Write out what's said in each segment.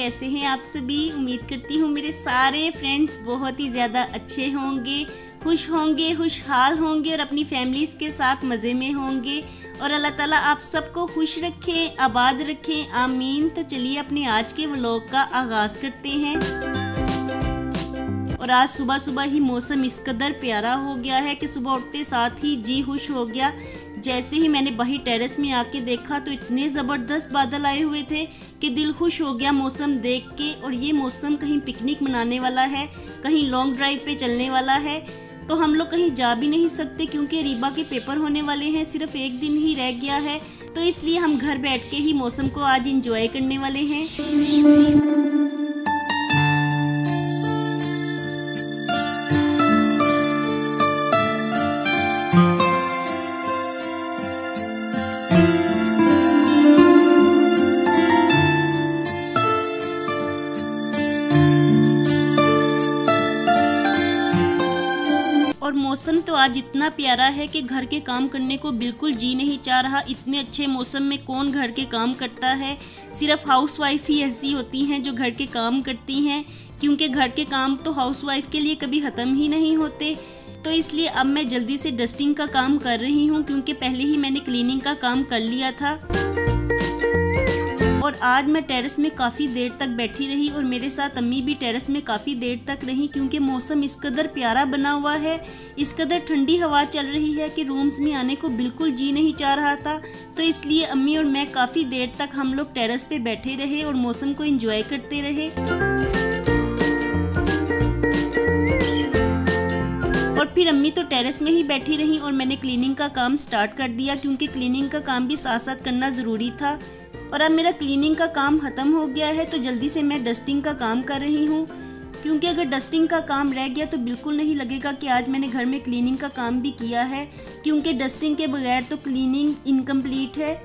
कैसे हैं आप सभी। उम्मीद करती हूँ मेरे सारे फ्रेंड्स बहुत ही ज़्यादा अच्छे होंगे, खुशहाल होंगे और अपनी फैमिलीज़ के साथ मज़े में होंगे। और अल्लाह ताला आप सबको खुश रखें, आबाद रखें, आमीन। तो चलिए अपने आज के व्लॉग का आगाज़ करते हैं। और आज सुबह सुबह ही मौसम इस कदर प्यारा हो गया है कि सुबह उठते साथ ही जी खुश हो गया। जैसे ही मैंने बाहर टेरेस में आके देखा तो इतने ज़बरदस्त बादल आए हुए थे कि दिल खुश हो गया मौसम देख के। और ये मौसम कहीं पिकनिक मनाने वाला है, कहीं लॉन्ग ड्राइव पे चलने वाला है। तो हम लोग कहीं जा भी नहीं सकते क्योंकि रीबा के पेपर होने वाले हैं, सिर्फ एक दिन ही रह गया है। तो इसलिए हम घर बैठ के ही मौसम को आज इंजॉय करने वाले हैं। और मौसम तो आज इतना प्यारा है कि घर के काम करने को बिल्कुल जी नहीं चाह रहा। इतने अच्छे मौसम में कौन घर के काम करता है, सिर्फ हाउसवाइफ ही ऐसी होती हैं जो घर के काम करती हैं, क्योंकि घर के काम तो हाउसवाइफ के लिए कभी ख़त्म ही नहीं होते। तो इसलिए अब मैं जल्दी से डस्टिंग का काम कर रही हूँ, क्योंकि पहले ही मैंने क्लीनिंग का काम कर लिया था। और आज मैं टेरेस में काफ़ी देर तक बैठी रही और मेरे साथ अम्मी भी टेरेस में काफ़ी देर तक रही, क्योंकि मौसम इस कदर प्यारा बना हुआ है, इस कदर ठंडी हवा चल रही है कि रूम्स में आने को बिल्कुल जी नहीं चाह रहा था। तो इसलिए अम्मी और मैं काफ़ी देर तक हम लोग टेरेस पे बैठे रहे और मौसम को एंजॉय करते रहे। और फिर अम्मी तो टेरेस में ही बैठी रही और मैंने क्लीनिंग का काम स्टार्ट कर दिया, क्योंकि क्लीनिंग का काम भी साथ साथ करना ज़रूरी था। और अब मेरा क्लीनिंग का काम ख़त्म हो गया है तो जल्दी से मैं डस्टिंग का काम कर रही हूँ, क्योंकि अगर डस्टिंग का काम रह गया तो बिल्कुल नहीं लगेगा कि आज मैंने घर में क्लीनिंग का काम भी किया है, क्योंकि डस्टिंग के बगैर तो क्लीनिंग इनकम्प्लीट है।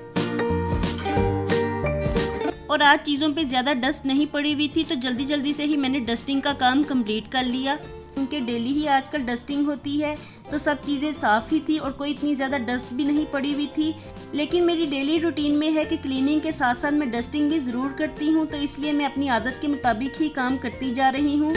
और आज चीज़ों पे ज़्यादा डस्ट नहीं पड़ी हुई थी तो जल्दी जल्दी से ही मैंने डस्टिंग का काम कंप्लीट कर लिया, क्योंकि डेली ही आजकल डस्टिंग होती है तो सब चीज़ें साफ़ ही थी और कोई इतनी ज़्यादा डस्ट भी नहीं पड़ी हुई थी। लेकिन मेरी डेली रूटीन में है कि क्लीनिंग के साथ साथ मैं डस्टिंग भी ज़रूर करती हूँ, तो इसलिए मैं अपनी आदत के मुताबिक ही काम करती जा रही हूँ।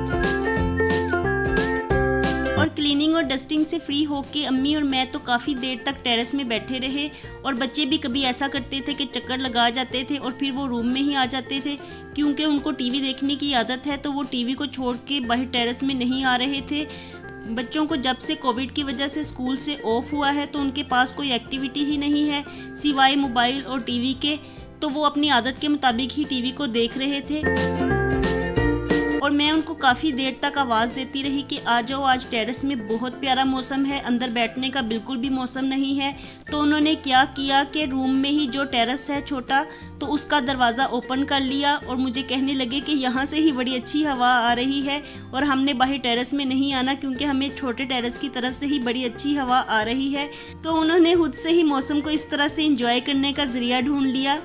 और क्लीनिंग और डस्टिंग से फ्री होके अम्मी और मैं तो काफ़ी देर तक टेरेस में बैठे रहे। और बच्चे भी कभी ऐसा करते थे कि चक्कर लगा जाते थे और फिर वो रूम में ही आ जाते थे, क्योंकि उनको टीवी देखने की आदत है, तो वो टीवी को छोड़ के बाहर टेरेस में नहीं आ रहे थे। बच्चों को जब से कोविड की वजह से स्कूल से ऑफ हुआ है तो उनके पास कोई एक्टिविटी ही नहीं है सिवाय मोबाइल और टीवी के, तो वो अपनी आदत के मुताबिक ही टीवी को देख रहे थे। और मैं उनको काफ़ी देर तक आवाज़ देती रही कि आ जाओ, आज टेरेस में बहुत प्यारा मौसम है, अंदर बैठने का बिल्कुल भी मौसम नहीं है। तो उन्होंने क्या किया कि रूम में ही जो टेरेस है छोटा, तो उसका दरवाज़ा ओपन कर लिया और मुझे कहने लगे कि यहाँ से ही बड़ी अच्छी हवा आ रही है और हमने बाहर टेरेस में नहीं आना, क्योंकि हमें छोटे टेरेस की तरफ से ही बड़ी अच्छी हवा आ रही है। तो उन्होंने खुद से ही मौसम को इस तरह से इंजॉय करने का ज़रिया ढूंढ लिया।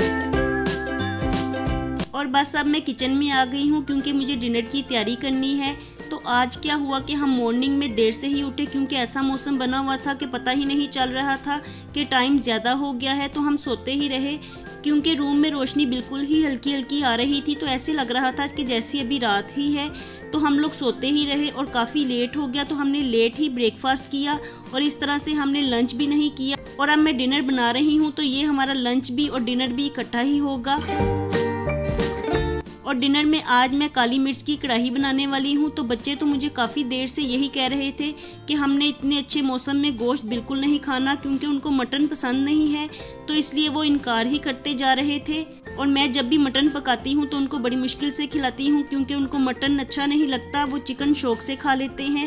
और बस अब मैं किचन में आ गई हूँ, क्योंकि मुझे डिनर की तैयारी करनी है। तो आज क्या हुआ कि हम मॉर्निंग में देर से ही उठे, क्योंकि ऐसा मौसम बना हुआ था कि पता ही नहीं चल रहा था कि टाइम ज़्यादा हो गया है, तो हम सोते ही रहे, क्योंकि रूम में रोशनी बिल्कुल ही हल्की हल्की आ रही थी, तो ऐसे लग रहा था कि जैसे अभी रात ही है। तो हम लोग सोते ही रहे और काफ़ी लेट हो गया, तो हमने लेट ही ब्रेकफास्ट किया और इस तरह से हमने लंच भी नहीं किया। और अब मैं डिनर बना रही हूँ, तो ये हमारा लंच भी और डिनर भी इकट्ठा ही होगा। और डिनर में आज मैं काली मिर्च की कढ़ाई बनाने वाली हूँ। तो बच्चे तो मुझे काफ़ी देर से यही कह रहे थे कि हमने इतने अच्छे मौसम में गोश्त बिल्कुल नहीं खाना, क्योंकि उनको मटन पसंद नहीं है, तो इसलिए वो इनकार ही करते जा रहे थे। और मैं जब भी मटन पकाती हूँ तो उनको बड़ी मुश्किल से खिलाती हूँ, क्योंकि उनको मटन अच्छा नहीं लगता, वो चिकन शौक से खा लेते हैं।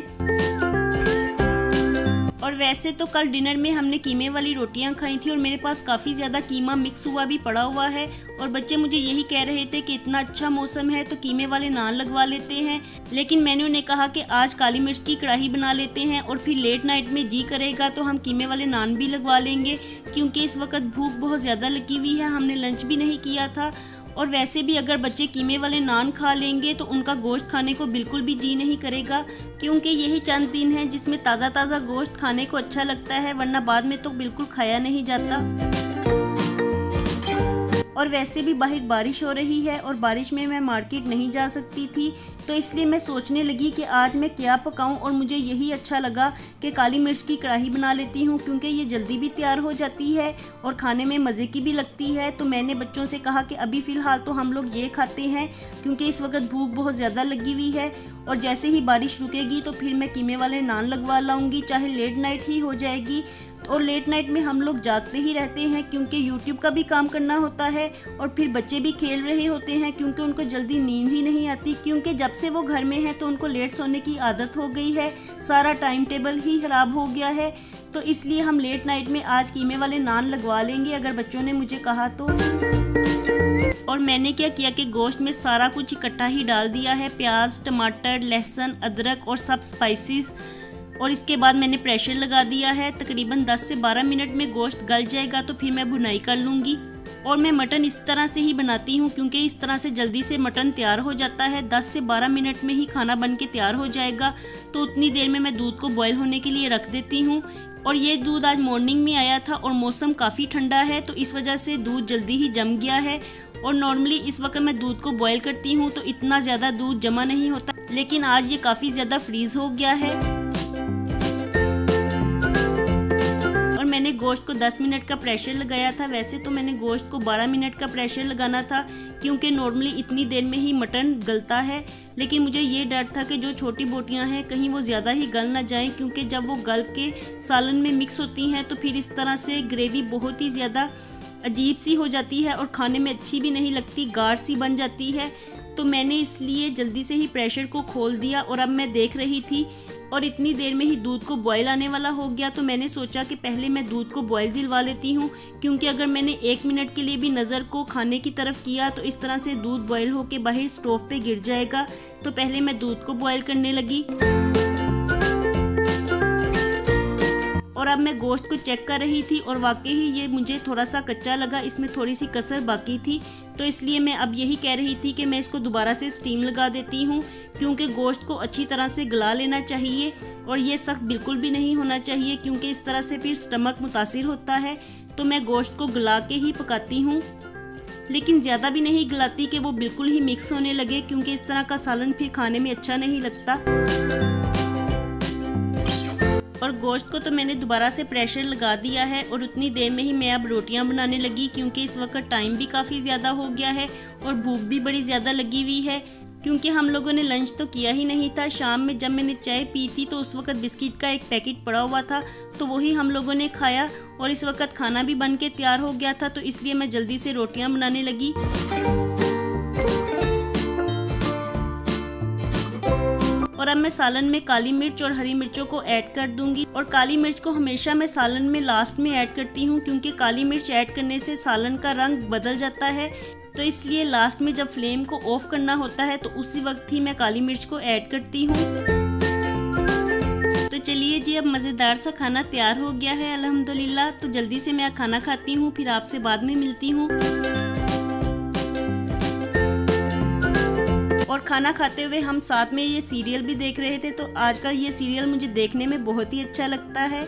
और वैसे तो कल डिनर में हमने कीमे वाली रोटियां खाई थी और मेरे पास काफ़ी ज़्यादा कीमा मिक्स हुआ भी पड़ा हुआ है। और बच्चे मुझे यही कह रहे थे कि इतना अच्छा मौसम है तो कीमे वाले नान लगवा लेते हैं, लेकिन मैंने उन्हें कहा कि आज काली मिर्च की कढ़ाई बना लेते हैं और फिर लेट नाइट में जी करेगा तो हम कीमे वाले नान भी लगवा लेंगे, क्योंकि इस वक्त भूख बहुत ज़्यादा लगी हुई है, हमने लंच भी नहीं किया था। और वैसे भी अगर बच्चे कीमे वाले नान खा लेंगे तो उनका गोश्त खाने को बिल्कुल भी जी नहीं करेगा, क्योंकि यही चंद दिन हैं जिसमें ताज़ा ताज़ा गोश्त खाने को अच्छा लगता है, वरना बाद में तो बिल्कुल खाया नहीं जाता। और वैसे भी बाहर बारिश हो रही है और बारिश में मैं मार्केट नहीं जा सकती थी, तो इसलिए मैं सोचने लगी कि आज मैं क्या पकाऊं। और मुझे यही अच्छा लगा कि काली मिर्च की कढ़ाई बना लेती हूं, क्योंकि ये जल्दी भी तैयार हो जाती है और खाने में मज़े की भी लगती है। तो मैंने बच्चों से कहा कि अभी फ़िलहाल तो हम लोग ये खाते हैं, क्योंकि इस वक्त भूख बहुत ज़्यादा लगी हुई है, और जैसे ही बारिश रुकेगी तो फिर मैं कीमे वाले नान लगवा लाऊंगी, चाहे लेट नाइट ही हो जाएगी। और लेट नाइट में हम लोग जागते ही रहते हैं, क्योंकि यूट्यूब का भी काम करना होता है, और फिर बच्चे भी खेल रहे होते हैं, क्योंकि उनको जल्दी नींद ही नहीं आती, क्योंकि जब से वो घर में हैं तो उनको लेट सोने की आदत हो गई है, सारा टाइम टेबल ही ख़राब हो गया है। तो इसलिए हम लेट नाइट में आज कीमे वाले नान लगवा लेंगे, अगर बच्चों ने मुझे कहा तो। और मैंने क्या किया कि गोश्त में सारा कुछ इकट्ठा ही डाल दिया है, प्याज, टमाटर, लहसुन, अदरक और सब स्पाइसेस। और इसके बाद मैंने प्रेशर लगा दिया है। तकरीबन 10 से 12 मिनट में गोश्त गल जाएगा तो फिर मैं भुनाई कर लूँगी। और मैं मटन इस तरह से ही बनाती हूँ, क्योंकि इस तरह से जल्दी से मटन तैयार हो जाता है। 10 से 12 मिनट में ही खाना बन के तैयार हो जाएगा, तो उतनी देर में मैं दूध को बॉयल होने के लिए रख देती हूँ। और ये दूध आज मॉर्निंग में आया था और मौसम काफ़ी ठंडा है, तो इस वजह से दूध जल्दी ही जम गया है। और नॉर्मली इस वक्त मैं दूध को बॉयल करती हूँ तो इतना ज़्यादा दूध जमा नहीं होता, लेकिन आज ये काफ़ी ज़्यादा फ्रीज़ हो गया है। मैंने गोश्त को 10 मिनट का प्रेशर लगाया था। वैसे तो मैंने गोश्त को 12 मिनट का प्रेशर लगाना था, क्योंकि नॉर्मली इतनी देर में ही मटन गलता है। लेकिन मुझे ये डर था कि जो छोटी बोटियां हैं कहीं वो ज़्यादा ही गल ना जाएं, क्योंकि जब वो गल के सालन में मिक्स होती हैं तो फिर इस तरह से ग्रेवी बहुत ही ज़्यादा अजीब सी हो जाती है और खाने में अच्छी भी नहीं लगती, गाढ़ सी बन जाती है। तो मैंने इसलिए जल्दी से ही प्रेशर को खोल दिया और अब मैं देख रही थी और इतनी देर में ही दूध को बॉयल आने वाला हो गया। तो मैंने सोचा कि पहले मैं दूध को बॉयल दिलवा लेती हूँ, क्योंकि अगर मैंने 1 मिनट के लिए भी नज़र को खाने की तरफ किया तो इस तरह से दूध बॉयल होके बाहर स्टोव पे गिर जाएगा। तो पहले मैं दूध को बॉयल करने लगी और अब मैं गोश्त को चेक कर रही थी और वाकई ही ये मुझे थोड़ा सा कच्चा लगा, इसमें थोड़ी सी कसर बाकी थी। तो इसलिए मैं अब यही कह रही थी कि मैं इसको दोबारा से स्टीम लगा देती हूँ, क्योंकि गोश्त को अच्छी तरह से गला लेना चाहिए और ये सख्त बिल्कुल भी नहीं होना चाहिए, क्योंकि इस तरह से फिर स्टमक मुतासिर होता है। तो मैं गोश्त को गला के ही पकाती हूँ, लेकिन ज़्यादा भी नहीं गलाती कि वो बिल्कुल ही मिक्स होने लगे, क्योंकि इस तरह का सालन फिर खाने में अच्छा नहीं लगता। और गोश्त को तो मैंने दोबारा से प्रेशर लगा दिया है और उतनी देर में ही मैं अब रोटियां बनाने लगी, क्योंकि इस वक्त टाइम भी काफ़ी ज़्यादा हो गया है और भूख भी बड़ी ज़्यादा लगी हुई है, क्योंकि हम लोगों ने लंच तो किया ही नहीं था। शाम में जब मैंने चाय पी थी तो उस वक्त बिस्किट का एक पैकेट पड़ा हुआ था, तो वही हम लोगों ने खाया और इस वक्त खाना भी बन के तैयार हो गया था। तो इसलिए मैं जल्दी से रोटियाँ बनाने लगी। और अब मैं सालन में काली मिर्च और हरी मिर्चों को ऐड कर दूंगी। और काली मिर्च को हमेशा मैं सालन में लास्ट में ऐड करती हूँ, क्योंकि काली मिर्च ऐड करने से सालन का रंग बदल जाता है। तो इसलिए लास्ट में जब फ्लेम को ऑफ करना होता है तो उसी वक्त ही मैं काली मिर्च को ऐड करती हूँ। तो चलिए जी, अब मज़ेदार सा खाना तैयार हो गया है अल्हम्दुलिल्लाह। तो जल्दी से मैं खाना खाती हूँ, फिर आपसे बाद में मिलती हूँ। और खाना खाते हुए हम साथ में ये सीरियल भी देख रहे थे। तो आज का ये सीरियल मुझे देखने में बहुत ही अच्छा लगता है।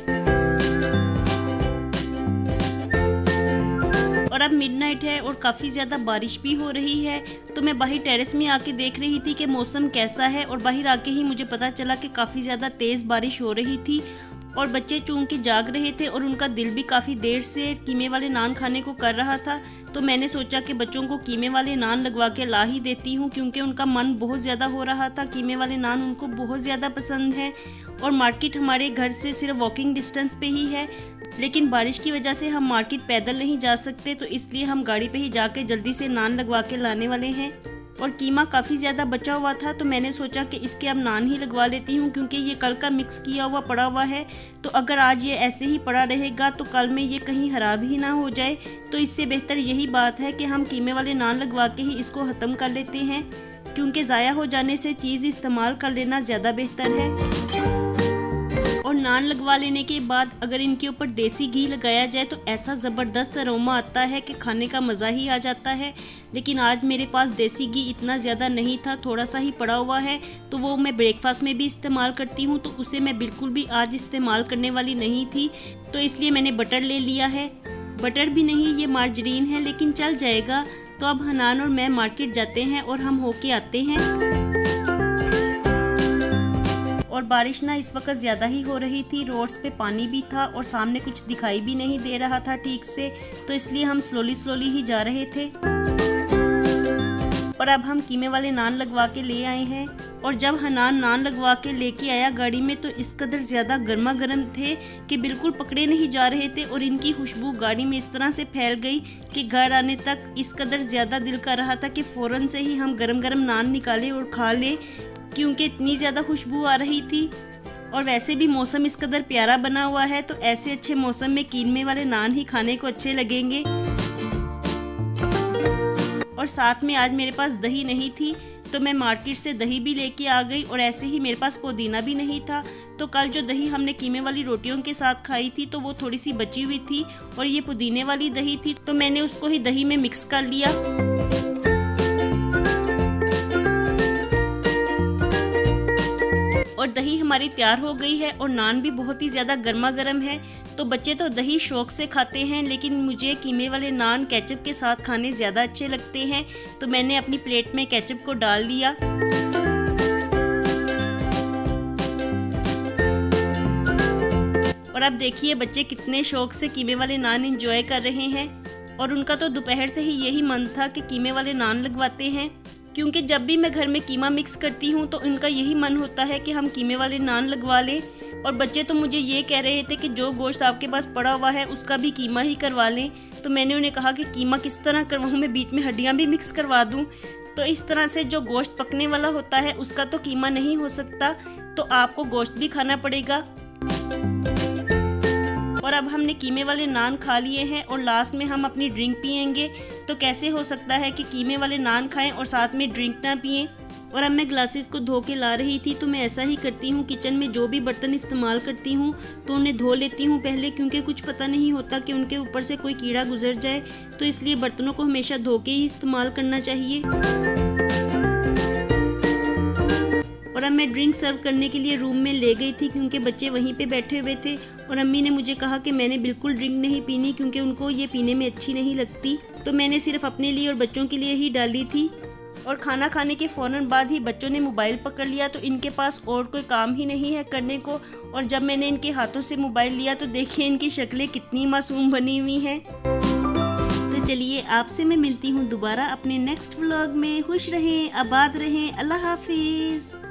और अब मिडनाइट है और काफ़ी ज़्यादा बारिश भी हो रही है। तो मैं बाहर टेरेस में आके देख रही थी कि मौसम कैसा है, और बाहर आके ही मुझे पता चला कि काफ़ी ज़्यादा तेज़ बारिश हो रही थी। और बच्चे चूंकि जाग रहे थे और उनका दिल भी काफ़ी देर से कीमे वाले नान खाने को कर रहा था, तो मैंने सोचा कि बच्चों को कीमे वाले नान लगवा के ला ही देती हूँ, क्योंकि उनका मन बहुत ज़्यादा हो रहा था। कीमे वाले नान उनको बहुत ज़्यादा पसंद है और मार्केट हमारे घर से सिर्फ वॉकिंग डिस्टेंस पे ही है, लेकिन बारिश की वजह से हम मार्केट पैदल नहीं जा सकते, तो इसलिए हम गाड़ी पे ही जाके जल्दी से नान लगवा के लाने वाले हैं। और कीमा काफ़ी ज़्यादा बचा हुआ था, तो मैंने सोचा कि इसके अब नान ही लगवा लेती हूँ, क्योंकि ये कल का मिक्स किया हुआ पड़ा हुआ है। तो अगर आज ये ऐसे ही पड़ा रहेगा तो कल में ये कहीं ख़राब ही ना हो जाए। तो इससे बेहतर यही बात है कि हम कीमे वाले नान लगवा के ही इसको ख़त्म कर लेते हैं, क्योंकि ज़ाया हो जाने से चीज़ इस्तेमाल कर लेना ज़्यादा बेहतर है। और नान लगवा लेने के बाद अगर इनके ऊपर देसी घी लगाया जाए तो ऐसा ज़बरदस्त अरोमा आता है कि खाने का मज़ा ही आ जाता है। लेकिन आज मेरे पास देसी घी इतना ज़्यादा नहीं था, थोड़ा सा ही पड़ा हुआ है, तो वो मैं ब्रेकफास्ट में भी इस्तेमाल करती हूँ, तो उसे मैं बिल्कुल भी आज इस्तेमाल करने वाली नहीं थी। तो इसलिए मैंने बटर ले लिया है। बटर भी नहीं, ये मार्जरीन है, लेकिन चल जाएगा। तो अब हनान और मैं मार्केट जाते हैं और हम होके आते हैं। और बारिश ना इस वक्त ज़्यादा ही हो रही थी, रोड्स पे पानी भी था और सामने कुछ दिखाई भी नहीं दे रहा था ठीक से, तो इसलिए हम स्लोली ही जा रहे थे। और अब हम कीमे वाले नान लगवा के ले आए हैं। और जब हनान नान लगवा के लेके आया गाड़ी में तो इस कदर ज़्यादा गर्मा गर्म थे कि बिल्कुल पकड़े नहीं जा रहे थे। और इनकी खुशबू गाड़ी में इस तरह से फैल गई कि घर आने तक इस कदर ज़्यादा दिल कर रहा था कि फ़ौरन से ही हम गरम गरम नान निकालें और खा लें, क्योंकि इतनी ज़्यादा खुशबू आ रही थी। और वैसे भी मौसम इस कदर प्यारा बना हुआ है, तो ऐसे अच्छे मौसम में कीमे वाले नान ही खाने को अच्छे लगेंगे। और साथ में आज मेरे पास दही नहीं थी, तो मैं मार्केट से दही भी लेके आ गई। और ऐसे ही मेरे पास पुदीना भी नहीं था, तो कल जो दही हमने कीमे वाली रोटियों के साथ खाई थी तो वो थोड़ी सी बची हुई थी और ये पुदीने वाली दही थी, तो मैंने उसको ही दही में मिक्स कर लिया। और दही हमारी तैयार हो गई है और नान भी बहुत ही ज़्यादा गर्मा गर्म है। तो बच्चे तो दही शौक से खाते हैं, लेकिन मुझे कीमे वाले नान केचप के साथ खाने ज़्यादा अच्छे लगते हैं, तो मैंने अपनी प्लेट में केचप को डाल लिया। और अब देखिए बच्चे कितने शौक से कीमे वाले नान एंजॉय कर रहे हैं। और उनका तो दोपहर से ही यही मन था कि कीमे वाले नान लगवाते हैं, क्योंकि जब भी मैं घर में कीमा मिक्स करती हूँ तो इनका यही मन होता है कि हम कीमे वाले नान लगवा लें। और बच्चे तो मुझे ये कह रहे थे कि जो गोश्त आपके पास पड़ा हुआ है उसका भी कीमा ही करवा लें। तो मैंने उन्हें कहा कि कीमा किस तरह करवाऊँ, मैं बीच में हड्डियाँ भी मिक्स करवा दूँ। तो इस तरह से जो गोश्त पकने वाला होता है उसका तो कीमा नहीं हो सकता, तो आपको गोश्त भी खाना पड़ेगा। और अब हमने कीमे वाले नान खा लिए हैं और लास्ट में हम अपनी ड्रिंक पियेंगे। तो कैसे हो सकता है कि कीमे वाले नान खाएं और साथ में ड्रिंक ना पिएं। और अब मैं ग्लासेस को धो के ला रही थी, तो मैं ऐसा ही करती हूँ, किचन में जो भी बर्तन इस्तेमाल करती हूँ तो उन्हें धो लेती हूँ पहले, क्योंकि कुछ पता नहीं होता कि उनके ऊपर से कोई कीड़ा गुजर जाए, तो इसलिए बर्तनों को हमेशा धो के ही इस्तेमाल करना चाहिए। और अब मैं ड्रिंक सर्व करने के लिए रूम में ले गई थी, क्योंकि बच्चे वहीं पे बैठे हुए थे और अम्मी ने मुझे कहा कि मैंने बिल्कुल ड्रिंक नहीं पीनी, क्योंकि उनको ये पीने में अच्छी नहीं लगती, तो मैंने सिर्फ अपने लिए और बच्चों के लिए ही डाली थी। और खाना खाने के फ़ौरन बाद ही बच्चों ने मोबाइल पकड़ लिया, तो इनके पास और कोई काम ही नहीं है करने को। और जब मैंने इनके हाथों से मोबाइल लिया तो देखिए इनकी शक्लें कितनी मासूम बनी हुई हैं। तो चलिए आपसे मैं मिलती हूँ दोबारा अपने नेक्स्ट व्लॉग में। खुश रहें, आबाद रहें, अल्लाह हाफिज़।